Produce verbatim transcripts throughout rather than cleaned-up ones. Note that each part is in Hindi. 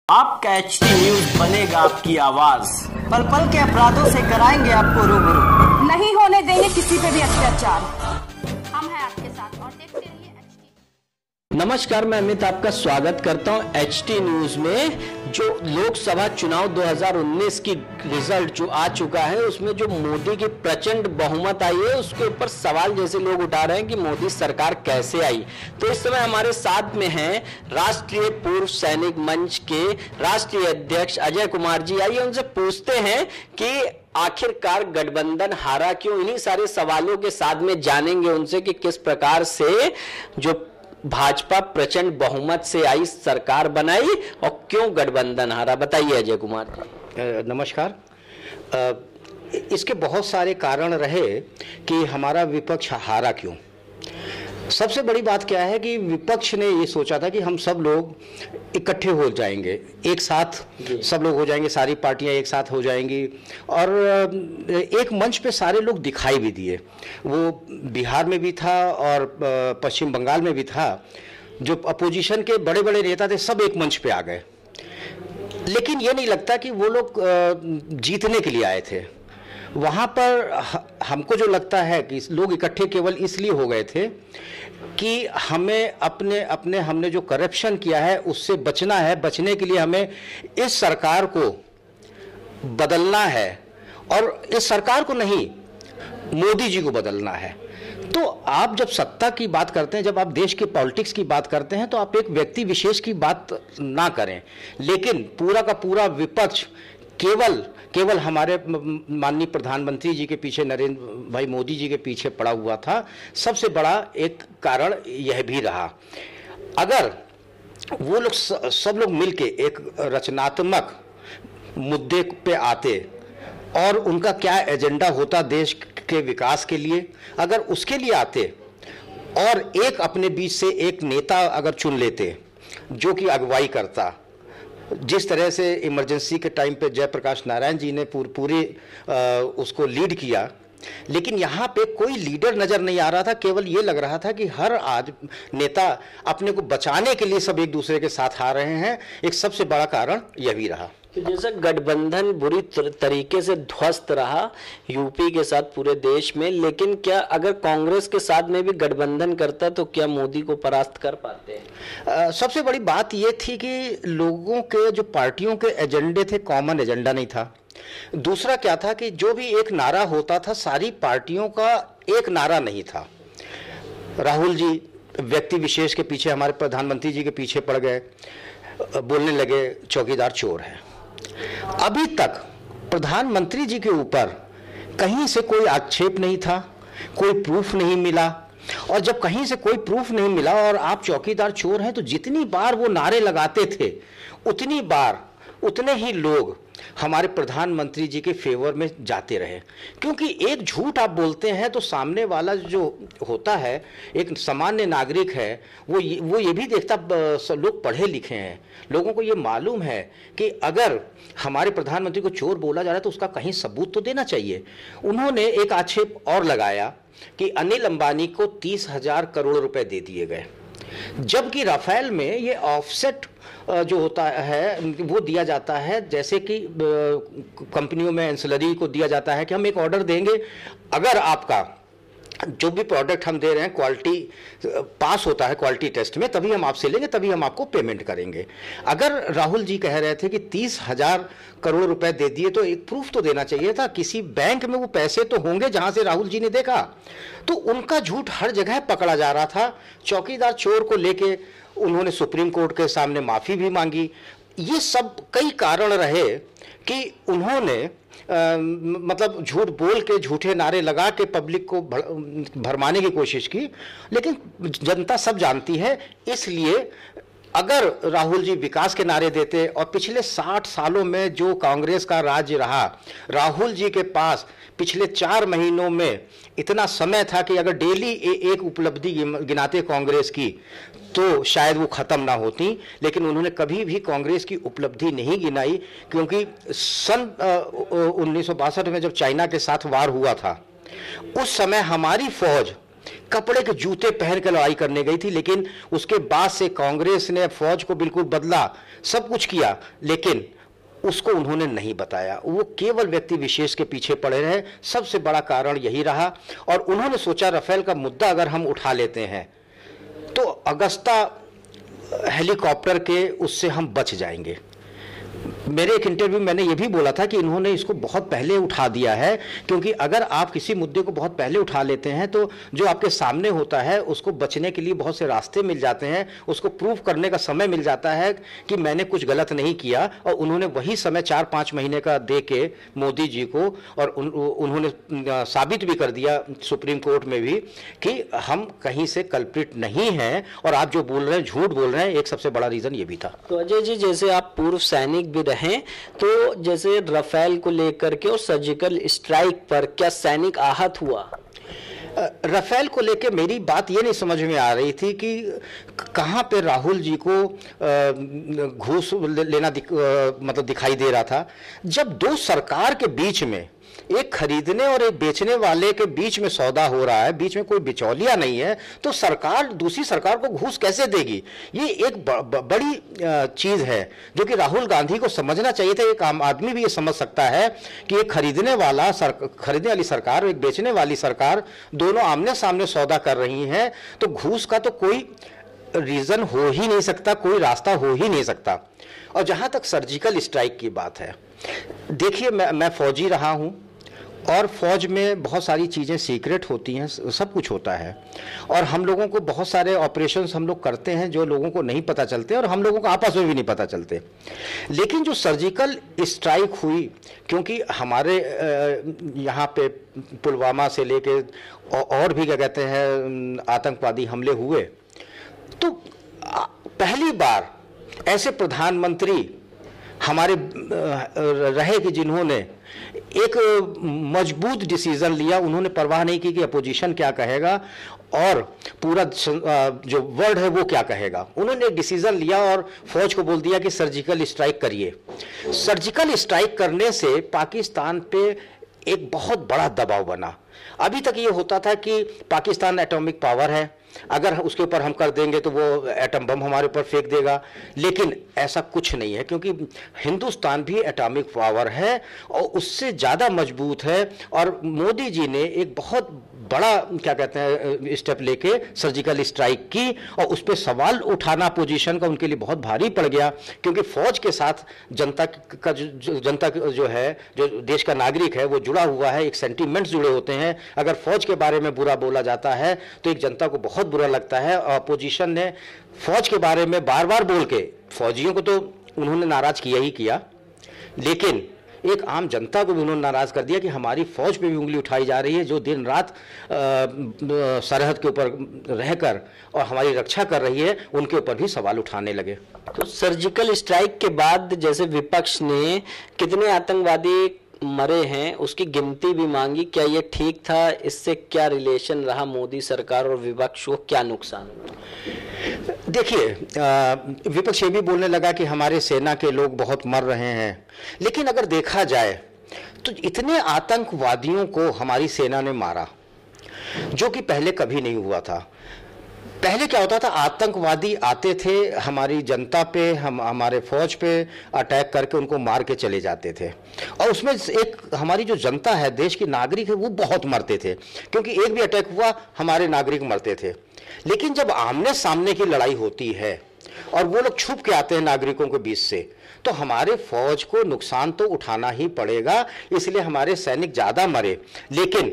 आपका एच टी न्यूज बनेगा आपकी आवाज। पल पल के अपराधों से कराएंगे आपको रूबरू। नहीं होने देंगे किसी पे भी अत्याचार। हम हैं आपके साथ और देखते रहिए एच टी। नमस्कार, मैं अमित आपका स्वागत करता हूं एच टी न्यूज में। जो लोकसभा चुनाव दो हज़ार उन्नीस की रिजल्ट जो आ चुका है, उसमें जो मोदी की प्रचंड बहुमत आई है, उसके ऊपर सवाल जैसे लोग उठा रहे हैं कि मोदी सरकार कैसे आई। तो इस समय हमारे साथ में हैं राष्ट्रीय पूर्व सैनिक मंच के राष्ट्रीय अध्यक्ष अजय कुमार जी। आइए उनसे पूछते हैं कि आखिरकार गठबंधन हारा क्यों। इन्हीं सारे सवालों के साथ में जानेंगे उनसे कि किस प्रकार से जो भाजपा प्रचंड बहुमत से आई सरकार बनाई और क्यों गठबंधन हारा। बताइए अजय कुमार जी। नमस्कार। इसके बहुत सारे कारण रहे कि हमारा विपक्ष हारा क्यों। सबसे बड़ी बात क्या है कि विपक्ष ने ये सोचा था कि हम सब लोग इकट्ठे हो जाएंगे, एक साथ सब लोग हो जाएंगे, सारी पार्टियां एक साथ हो जाएंगी और एक मंच पे सारे लोग दिखाई भी दिए। वो बिहार में भी था और पश्चिम बंगाल में भी था। जो अपोजिशन के बड़े बड़े नेता थे सब एक मंच पे आ गए, लेकिन ये नहीं लगता कि वो लोग जीतने के लिए आए थे। वहाँ पर हमको जो लगता है कि लोग इकट्ठे केवल इसलिए हो गए थे कि हमें अपने अपने हमने जो करप्शन किया है उससे बचना है। बचने के लिए हमें इस सरकार को बदलना है और इस सरकार को नहीं, मोदी जी को बदलना है। तो आप जब सत्ता की बात करते हैं, जब आप देश की पॉलिटिक्स की बात करते हैं, तो आप एक व्यक्ति विशेष की बात ना करें, लेकिन पूरा का पूरा विपक्ष केवल केवल हमारे माननीय प्रधानमंत्री जी के पीछे, नरेंद्र भाई मोदी जी के पीछे पड़ा हुआ था। सबसे बड़ा एक कारण यह भी रहा, अगर वो लोग सब लोग मिलके एक रचनात्मक मुद्दे पे आते और उनका क्या एजेंडा होता देश के विकास के लिए, अगर उसके लिए आते और एक अपने बीच से एक नेता अगर चुन लेते जो कि अगुवाई करता, जिस तरह से इमरजेंसी के टाइम पे जयप्रकाश नारायण जी ने पूर, पूरी आ, उसको लीड किया, लेकिन यहाँ पे कोई लीडर नज़र नहीं आ रहा था। केवल ये लग रहा था कि हर आज नेता अपने को बचाने के लिए सब एक दूसरे के साथ आ रहे हैं। एक सबसे बड़ा कारण यह भी रहा। जैसे गठबंधन बुरी तरीके से ध्वस्त रहा यूपी के साथ पूरे देश में, लेकिन क्या अगर कांग्रेस के साथ में भी गठबंधन करता तो क्या मोदी को परास्त कर पाते हैं? सबसे बड़ी बात ये थी कि लोगों के जो पार्टियों के एजेंडे थे, कॉमन एजेंडा नहीं था। दूसरा क्या था कि जो भी एक नारा होता था, सारी पार्टियों का एक नारा नहीं था। राहुल जी व्यक्ति विशेष के पीछे, हमारे प्रधानमंत्री जी के पीछे पड़ गए, बोलने लगे चौकीदार चोर है। अभी तक प्रधानमंत्री जी के ऊपर कहीं से कोई आक्षेप नहीं था, कोई प्रूफ नहीं मिला। और जब कहीं से कोई प्रूफ नहीं मिला और आप चौकीदार चोर हैं, तो जितनी बार वो नारे लगाते थे उतनी बार उतने ही लोग हमारे प्रधानमंत्री जी के फेवर में जाते रहे। क्योंकि एक झूठ आप बोलते हैं तो सामने वाला जो होता है, एक सामान्य नागरिक है, वो ये, वो ये भी देखता, लोग पढ़े लिखे हैं, लोगों को ये मालूम है कि अगर हमारे प्रधानमंत्री को चोर बोला जा रहा है तो उसका कहीं सबूत तो देना चाहिए। उन्होंने एक आक्षेप और लगाया कि अनिल अंबानी को तीस हजार करोड़ रुपए दे दिए गए, जबकि राफेल में ये ऑफसेट जो होता है वो दिया जाता है, जैसे कि कंपनियों में एंसिलरी को दिया जाता है कि हम एक ऑर्डर देंगे, अगर आपका जो भी प्रोडक्ट हम दे रहे हैं क्वालिटी पास होता है क्वालिटी टेस्ट में, तभी हम आपसे लेंगे, तभी हम आपको पेमेंट करेंगे। अगर राहुल जी कह रहे थे कि तीस हजार करोड़ रुपए दे दिए तो एक प्रूफ तो देना चाहिए था। किसी बैंक में वो पैसे तो होंगे जहां से राहुल जी ने देखा। तो उनका झूठ हर जगह पकड़ा जा रहा था। चौकीदार चोर को लेके उन्होंने सुप्रीम कोर्ट के सामने माफी भी मांगी। ये सब कई कारण रहे कि उन्होंने आ, मतलब झूठ बोल के, झूठे नारे लगा के पब्लिक को भरमाने की कोशिश की, लेकिन जनता सब जानती है। इसलिए अगर राहुल जी विकास के नारे देते और पिछले साठ सालों में जो कांग्रेस का राज्य रहा, राहुल जी के पास पिछले चार महीनों में इतना समय था कि अगर डेली एक उपलब्धि गिनाते कांग्रेस की तो शायद वो खत्म ना होती। लेकिन उन्होंने कभी भी कांग्रेस की उपलब्धि नहीं गिनाई, क्योंकि सन उन्नीस सौ बासठ में जब चाइना के साथ वार हुआ था, उस समय हमारी फौज कपड़े के जूते पहन कर लड़ाई करने गई थी, लेकिन उसके बाद से कांग्रेस ने फौज को बिल्कुल बदला, सब कुछ किया, लेकिन उसको उन्होंने नहीं बताया। वो केवल व्यक्ति विशेष के पीछे पड़े रहे। सबसे बड़ा कारण यही रहा। और उन्होंने सोचा राफेल का मुद्दा अगर हम उठा लेते हैं तो अगस्ता हेलीकॉप्टर के उससे हम बच जाएंगे। मेरे एक इंटरव्यू में मैंने ये भी बोला था कि इन्होंने इसको बहुत पहले उठा दिया है, क्योंकि अगर आप किसी मुद्दे को बहुत पहले उठा लेते हैं तो जो आपके सामने होता है उसको बचने के लिए बहुत से रास्ते मिल जाते हैं, उसको प्रूव करने का समय मिल जाता है कि मैंने कुछ गलत नहीं किया। और उन्होंने वही समय चार पाँच महीने का दे के मोदी जी को, और उन, उन्होंने साबित भी कर दिया सुप्रीम कोर्ट में भी कि हम कहीं से कल्प्रिट नहीं हैं, और आप जो बोल रहे हैं झूठ बोल रहे हैं। एक सबसे बड़ा रीज़न ये भी था। तो अजय जी, जैसे आप पूर्व सैनिक भी रहे, तो जैसे राफेल को लेकर के और सर्जिकल स्ट्राइक पर क्या सैनिक आहत हुआ? राफेल को लेकर मेरी बात ये नहीं समझ में आ रही थी कि कहाँ पे राहुल जी को घूस लेना दिख, मतलब दिखाई दे रहा था। जब दो सरकार के बीच में, एक खरीदने और एक बेचने वाले के बीच में सौदा हो रहा है, बीच में कोई बिचौलिया नहीं है, तो सरकार दूसरी सरकार को घूस कैसे देगी? ये एक ब, ब, बड़ी चीज है जो कि राहुल गांधी को समझना चाहिए था। एक आम आदमी भी ये समझ सकता है कि एक खरीदने वाला सर, खरीदने वाली सरकार और एक बेचने वाली सरकार दोनों आमने सामने सौदा कर रही हैं, तो घूस का तो कोई रीजन हो ही नहीं सकता, कोई रास्ता हो ही नहीं सकता। और जहां तक सर्जिकल स्ट्राइक की बात है, देखिए मैं मैं फौजी रहा हूं, और फौज में बहुत सारी चीज़ें सीक्रेट होती हैं, सब कुछ होता है, और हम लोगों को बहुत सारे ऑपरेशंस हम लोग करते हैं जो लोगों को नहीं पता चलते, और हम लोगों को आपस में भी नहीं पता चलते। लेकिन जो सर्जिकल स्ट्राइक हुई, क्योंकि हमारे यहाँ पे पुलवामा से लेके और भी क्या कहते हैं आतंकवादी हमले हुए, तो पहली बार ऐसे प्रधानमंत्री हमारे रहे कि जिन्होंने एक मजबूत डिसीजन लिया। उन्होंने परवाह नहीं की कि अपोजिशन क्या कहेगा और पूरा जो वर्ल्ड है वो क्या कहेगा। उन्होंने एक डिसीजन लिया और फौज को बोल दिया कि सर्जिकल स्ट्राइक करिए। सर्जिकल स्ट्राइक करने से पाकिस्तान पे एक बहुत बड़ा दबाव बना। अभी तक ये होता था कि पाकिस्तान एटॉमिक पावर है, अगर उसके ऊपर हम कर देंगे तो वो एटम बम हमारे ऊपर फेंक देगा, लेकिन ऐसा कुछ नहीं है, क्योंकि हिंदुस्तान भी एटॉमिक पावर है और उससे ज़्यादा मजबूत है। और मोदी जी ने एक बहुत बड़ा क्या कहते हैं स्टेप लेके सर्जिकल स्ट्राइक की, और उस पर सवाल उठाना पोजीशन का उनके लिए बहुत भारी पड़ गया, क्योंकि फौज के साथ जनता का जो जनता जो है, जो देश का नागरिक है, वो जुड़ा हुआ है, एक सेंटीमेंट्स जुड़े होते हैं। अगर फौज के बारे में बुरा बोला जाता है तो एक जनता को बहुत बुरा लगता है। और अपोजिशन ने फौज के बारे में बार बार बोल के, फौजियों को तो उन्होंने नाराज किया ही किया, लेकिन एक आम जनता को भी उन्होंने नाराज कर दिया कि हमारी फौज पे भी उंगली उठाई जा रही है, जो दिन रात सरहद के ऊपर रहकर और हमारी रक्षा कर रही है, उनके ऊपर भी सवाल उठाने लगे। तो सर्जिकल स्ट्राइक के बाद जैसे विपक्ष ने कितने आतंकवादी मरे हैं उसकी गिनती भी मांगी, क्या ये ठीक था? इससे क्या रिलेशन रहा मोदी सरकार और विपक्ष को, क्या नुकसान हुआ? देखिए, विपक्ष ये भी बोलने लगा कि हमारे सेना के लोग बहुत मर रहे हैं, लेकिन अगर देखा जाए तो इतने आतंकवादियों को हमारी सेना ने मारा जो कि पहले कभी नहीं हुआ था। पहले क्या होता था, आतंकवादी आते थे हमारी जनता पे, हम हमारे फौज पे अटैक करके उनको मार के चले जाते थे, और उसमें एक हमारी जो जनता है, देश की नागरिक है, वो बहुत मरते थे, क्योंकि एक भी अटैक हुआ हमारे नागरिक मरते थे। लेकिन जब आमने सामने की लड़ाई होती है और वो लोग छुप के आते हैं नागरिकों के बीच से, तो हमारे फौज को नुकसान तो उठाना ही पड़ेगा, इसलिए हमारे सैनिक ज़्यादा मरे। लेकिन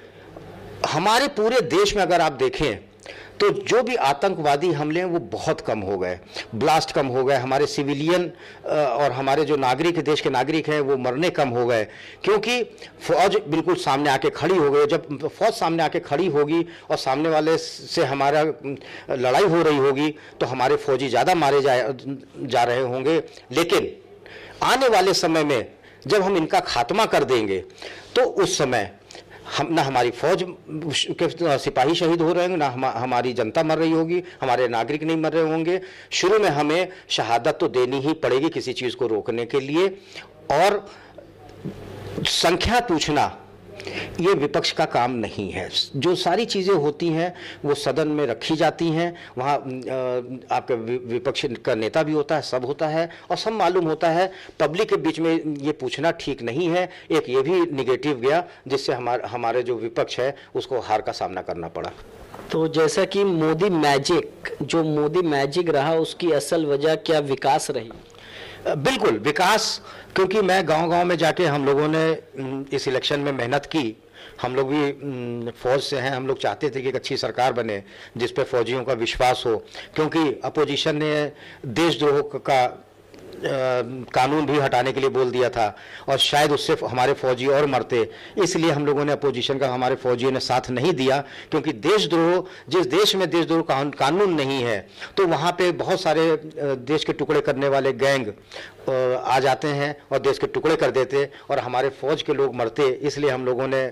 हमारे पूरे देश में अगर आप देखें तो जो भी आतंकवादी हमले हैं वो बहुत कम हो गए, ब्लास्ट कम हो गए, हमारे सिविलियन और हमारे जो नागरिक देश के नागरिक हैं वो मरने कम हो गए, क्योंकि फौज बिल्कुल सामने आके खड़ी हो गई। जब फौज सामने आके खड़ी होगी और सामने वाले से हमारा लड़ाई हो रही होगी तो हमारे फौजी ज़्यादा मारे जा जा रहे होंगे। लेकिन आने वाले समय में जब हम इनका खात्मा कर देंगे तो उस समय हम ना हमारी फौज के सिपाही शहीद हो रहे होंगे, ना हम, हमारी जनता मर रही होगी, हमारे नागरिक नहीं मर रहे होंगे। शुरू में हमें शहादत तो देनी ही पड़ेगी किसी चीज़ को रोकने के लिए, और संख्या पूछना ये विपक्ष का काम नहीं है। जो सारी चीज़ें होती हैं वो सदन में रखी जाती हैं, वहाँ आपका विपक्ष का नेता भी होता है, सब होता है और सब मालूम होता है। पब्लिक के बीच में ये पूछना ठीक नहीं है। एक ये भी निगेटिव गया जिससे हमारे हमारे जो विपक्ष है उसको हार का सामना करना पड़ा। तो जैसा कि मोदी मैजिक, जो मोदी मैजिक रहा उसकी असल वजह क्या विकास रही? बिल्कुल विकास, क्योंकि मैं गांव-गांव में जाके हम लोगों ने इस इलेक्शन में मेहनत की। हम लोग भी फौज से हैं, हम लोग चाहते थे कि एक अच्छी सरकार बने जिस पे फौजियों का विश्वास हो, क्योंकि अपोजिशन ने देशद्रोह का कानून भी हटाने के लिए बोल दिया था और शायद उससे हमारे फौजी और मरते। इसलिए हम लोगों ने अपोजिशन का, हमारे फौजियों ने साथ नहीं दिया, क्योंकि देशद्रोह, जिस देश में देशद्रोह कानून नहीं है तो वहाँ पे बहुत सारे देश के टुकड़े करने वाले गैंग आ जाते हैं और देश के टुकड़े कर देते और हमारे फौज के लोग मरते। इसलिए हम लोगों ने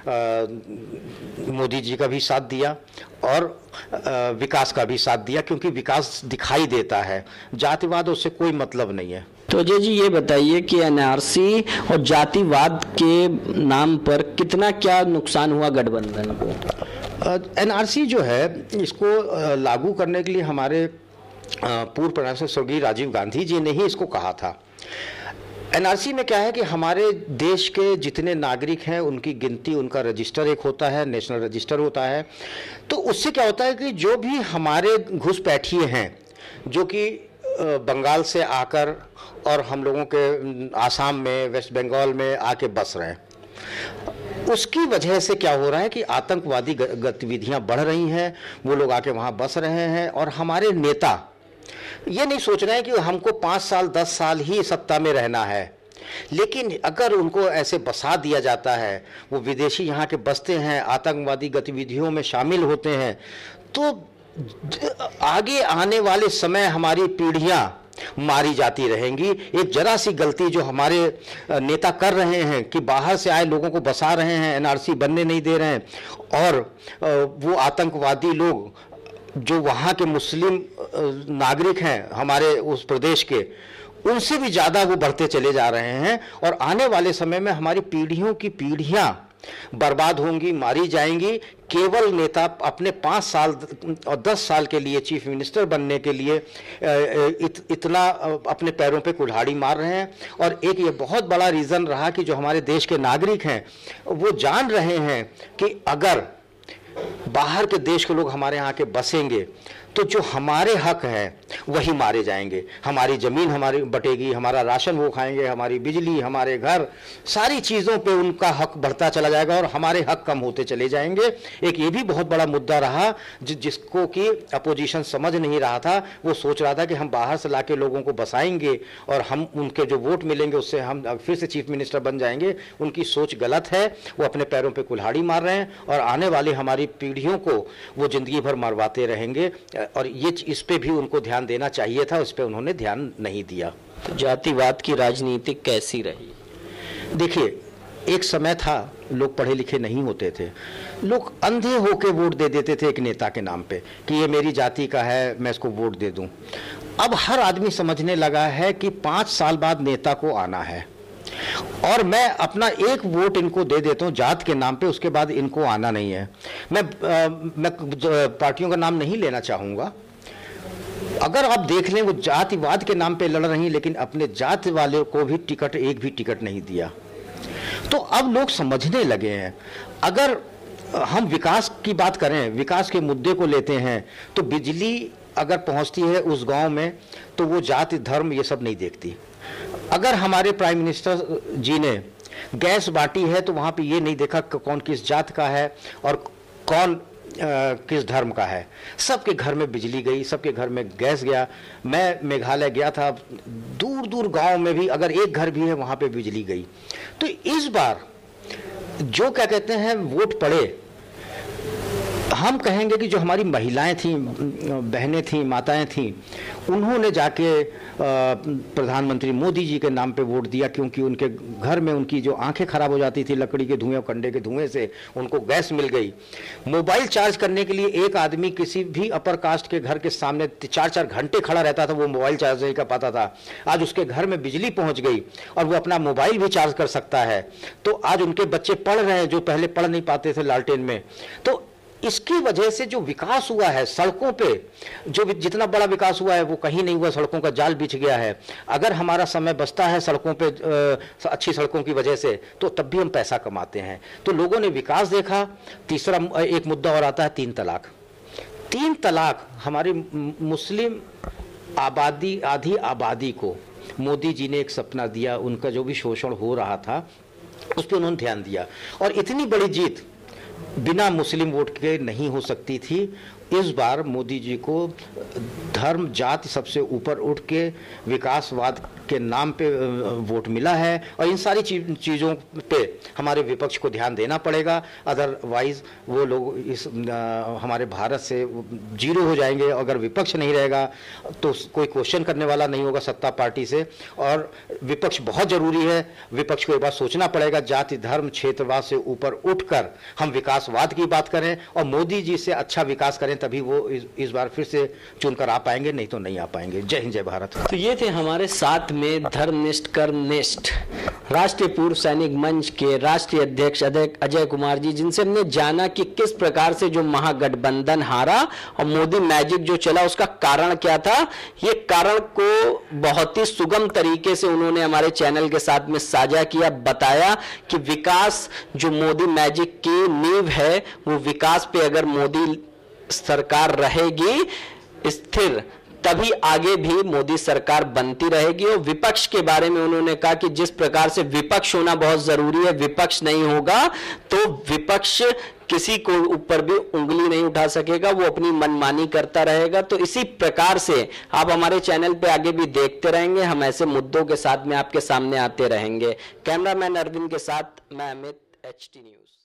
मोदी जी का भी साथ दिया और आ, विकास का भी साथ दिया, क्योंकि विकास दिखाई देता है, जातिवाद उससे कोई मतलब नहीं है। तो अजय जी ये बताइए कि एन आर सी और जातिवाद के नाम पर कितना क्या नुकसान हुआ गठबंधन को? एन आर सी जो है इसको लागू करने के लिए हमारे पूर्व प्रधानमंत्री स्वर्गीय राजीव गांधी जी ने ही इसको कहा था। एन आर सी में क्या है कि हमारे देश के जितने नागरिक हैं उनकी गिनती, उनका रजिस्टर एक होता है, नेशनल रजिस्टर होता है। तो उससे क्या होता है कि जो भी हमारे घुसपैठिए हैं, जो कि बंगाल से आकर और हम लोगों के आसाम में, वेस्ट बंगाल में आके बस रहे हैं, उसकी वजह से क्या हो रहा है कि आतंकवादी गतिविधियां बढ़ रही हैं। वो लोग आके वहाँ बस रहे हैं और हमारे नेता ये नहीं सोच रहे हैं कि हमको पाँच साल दस साल ही सत्ता में रहना है, लेकिन अगर उनको ऐसे बसा दिया जाता है, वो विदेशी यहाँ के बसते हैं, आतंकवादी गतिविधियों में शामिल होते हैं, तो आगे आने वाले समय हमारी पीढ़ियाँ मारी जाती रहेंगी। एक जरा सी गलती जो हमारे नेता कर रहे हैं कि बाहर से आए लोगों को बसा रहे हैं, एन आर सी बनने नहीं दे रहे हैं, और वो आतंकवादी लोग जो वहाँ के मुस्लिम नागरिक हैं हमारे उस प्रदेश के, उनसे भी ज़्यादा वो बढ़ते चले जा रहे हैं और आने वाले समय में हमारी पीढ़ियों की पीढ़ियाँ बर्बाद होंगी, मारी जाएंगी। केवल नेता अपने पाँच साल और दस साल के लिए चीफ मिनिस्टर बनने के लिए इत, इतना अपने पैरों पे कुल्हाड़ी मार रहे हैं। और एक ये बहुत बड़ा रीज़न रहा कि जो हमारे देश के नागरिक हैं वो जान रहे हैं कि अगर बाहर के देश के लोग हमारे यहाँ के बसेंगे तो जो हमारे हक हैं वही मारे जाएंगे। हमारी ज़मीन हमारी बटेगी, हमारा राशन वो खाएंगे, हमारी बिजली, हमारे घर, सारी चीज़ों पे उनका हक बढ़ता चला जाएगा और हमारे हक कम होते चले जाएंगे। एक ये भी बहुत बड़ा मुद्दा रहा जि, जिसको कि अपोजिशन समझ नहीं रहा था। वो सोच रहा था कि हम बाहर से लाके लोगों को बसाएंगे और हम उनके जो वोट मिलेंगे उससे हम फिर से चीफ मिनिस्टर बन जाएंगे। उनकी सोच गलत है, वो अपने पैरों पर कुल्हाड़ी मार रहे हैं और आने वाली हमारी पीढ़ियों को वो ज़िंदगी भर मरवाते रहेंगे। और ये इस पे भी उनको ध्यान देना चाहिए था, उस पे उन्होंने ध्यान नहीं दिया। तो जातिवाद की राजनीति कैसी रही? देखिए, एक समय था लोग पढ़े लिखे नहीं होते थे, लोग अंधे होके वोट दे देते थे एक नेता के नाम पे कि ये मेरी जाति का है, मैं इसको वोट दे दूं। अब हर आदमी समझने लगा है कि पाँच साल बाद नेता को आना है और मैं अपना एक वोट इनको दे देता हूँ जात के नाम पे, उसके बाद इनको आना नहीं है। मैं आ, मैं पार्टियों का नाम नहीं लेना चाहूँगा। अगर आप देख लें, वो जातिवाद के नाम पे लड़ रही, लेकिन अपने जात वाले को भी टिकट, एक भी टिकट नहीं दिया। तो अब लोग समझने लगे हैं। अगर हम विकास की बात करें, विकास के मुद्दे को लेते हैं, तो बिजली अगर पहुंचती है उस गांव में तो वो जाति धर्म ये सब नहीं देखती। अगर हमारे प्राइम मिनिस्टर जी ने गैस बांटी है तो वहाँ पे ये नहीं देखा कि कौन किस जात का है और कौन आ, किस धर्म का है। सबके घर में बिजली गई, सबके घर में गैस गया। मैं मेघालय गया था, दूर दूर गांव में भी अगर एक घर भी है वहाँ पे बिजली गई। तो इस बार जो क्या कहते हैं वोट पड़े, हम कहेंगे कि जो हमारी महिलाएं थीं, बहनें थीं, माताएं थीं, उन्होंने जाके प्रधानमंत्री मोदी जी के नाम पे वोट दिया, क्योंकि उनके घर में उनकी जो आंखें खराब हो जाती थी लकड़ी के धुएं और कंडे के धुएं से, उनको गैस मिल गई। मोबाइल चार्ज करने के लिए एक आदमी किसी भी अपर कास्ट के घर के सामने चार चार घंटे खड़ा रहता था, वो मोबाइल चार्ज नहीं कर पाता था। आज उसके घर में बिजली पहुंच गई और वो अपना मोबाइल भी चार्ज कर सकता है। तो आज उनके बच्चे पढ़ रहे हैं जो पहले पढ़ नहीं पाते थे लालटेन में। तो इसकी वजह से जो विकास हुआ है सड़कों पे, जो जितना बड़ा विकास हुआ है वो कहीं नहीं हुआ, सड़कों का जाल बिछ गया है। अगर हमारा समय बचता है सड़कों पे, अच्छी सड़कों की वजह से, तो तब भी हम पैसा कमाते हैं। तो लोगों ने विकास देखा। तीसरा एक मुद्दा और आता है तीन तलाक। तीन तलाक हमारी मुस्लिम आबादी, आधी आबादी को मोदी जी ने एक सपना दिया। उनका जो भी शोषण हो रहा था उस पर उन्होंने ध्यान दिया, और इतनी बड़ी जीत बिना मुस्लिम वोट के नहीं हो सकती थी। इस बार मोदी जी को धर्म जाति सबसे ऊपर उठ के विकासवाद के नाम पे वोट मिला है, और इन सारी चीज़ों पे हमारे विपक्ष को ध्यान देना पड़ेगा। अदरवाइज वो लोग इस आ, हमारे भारत से जीरो हो जाएंगे। अगर विपक्ष नहीं रहेगा तो कोई क्वेश्चन करने वाला नहीं होगा सत्ता पार्टी से, और विपक्ष बहुत ज़रूरी है। विपक्ष को एक बार सोचना पड़ेगा, जाति धर्म क्षेत्रवाद से ऊपर उठकर हम विकासवाद की बात करें और मोदी जी से अच्छा विकास करें, तभी वो इस, इस बार फिर से चुनकर आ पाएंगे, नहीं तो नहीं आ पाएंगे। जय हिंद, जय भारत। तो ये थे हमारे साथ में धर्मनिष्ठ कर्मनिष्ठ राष्ट्रीय पूर्व सैनिक मंच के राष्ट्रीय अध्यक्ष अजय कुमार जी, जिनसे हमने जाना कि किस प्रकार से जो महागठबंधन हारा और मोदी मैजिक जो चला उसका कारण क्या था। ये कारण को बहुत ही सुगम तरीके से उन्होंने हमारे चैनल के साथ में साझा किया, बताया कि विकास जो मोदी मैजिक की नींव है, वो विकास पे अगर मोदी सरकार रहेगी स्थिर, तभी आगे भी मोदी सरकार बनती रहेगी। और विपक्ष के बारे में उन्होंने कहा कि जिस प्रकार से विपक्ष होना बहुत जरूरी है, विपक्ष नहीं होगा तो विपक्ष किसी को ऊपर भी उंगली नहीं उठा सकेगा, वो अपनी मनमानी करता रहेगा। तो इसी प्रकार से आप हमारे चैनल पे आगे भी देखते रहेंगे, हम ऐसे मुद्दों के साथ में आपके सामने आते रहेंगे। कैमरामैन अरविंद के साथ मैं अमित, एच टी न्यूज।